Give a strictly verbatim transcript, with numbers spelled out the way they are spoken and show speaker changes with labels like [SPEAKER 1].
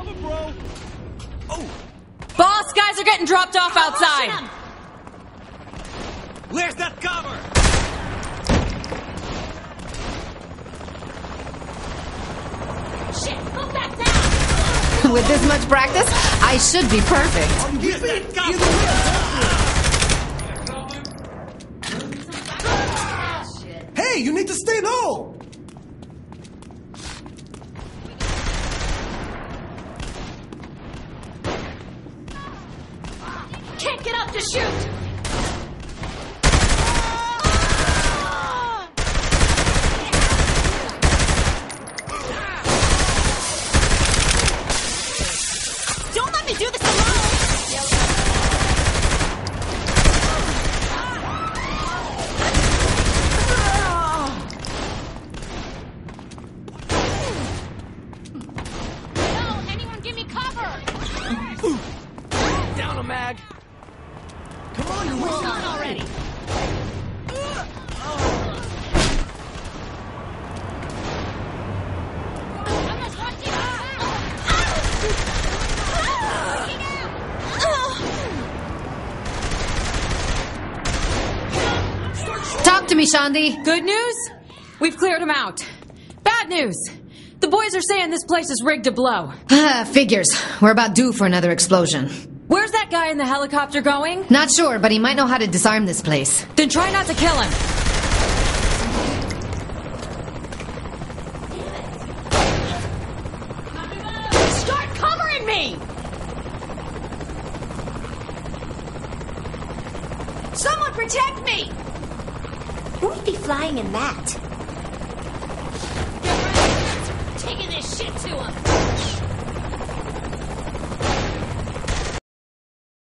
[SPEAKER 1] Cover, bro. Oh.
[SPEAKER 2] Boss, guys are getting dropped off outside.
[SPEAKER 1] Where's that cover?
[SPEAKER 3] Shit, go back down.
[SPEAKER 4] With this much practice, I should be perfect.
[SPEAKER 1] Where's that cover?
[SPEAKER 5] Hey, you need to stay low!
[SPEAKER 3] Can't get up to shoot. Don't let me do this alone.
[SPEAKER 1] Down a mag.
[SPEAKER 5] Come on, you're
[SPEAKER 3] We're done already.
[SPEAKER 4] Talk to me, Shandi.
[SPEAKER 2] Good news? We've cleared them out. Bad news. The boys are saying this place is rigged to blow.
[SPEAKER 4] Ah, figures. We're about due for another explosion.
[SPEAKER 2] Where's that guy in the helicopter going?
[SPEAKER 4] Not sure, but he might know how to disarm this place.
[SPEAKER 2] Then try not to kill him.
[SPEAKER 3] Start covering me. Someone protect me. Who'd be flying in that? Taking this shit to him.